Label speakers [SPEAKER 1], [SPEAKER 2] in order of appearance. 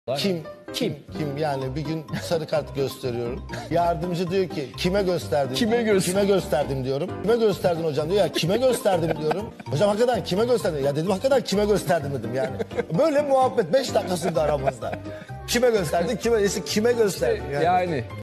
[SPEAKER 1] Kim yani bir gün sarı kart gösteriyorum. Yardımcı diyor ki kime gösterdin?
[SPEAKER 2] Kime
[SPEAKER 1] gösterdim diyorum. Kime gösterdin hocam diyor ya kime gösterdim diyorum. Hocam hakikaten kime gösterdin? Ya dedim hakikaten kime gösterdim dedim yani. Böyle muhabbet 5 dakikasında aramızda. Kime gösterdin? Kime gösterdin?
[SPEAKER 2] Yani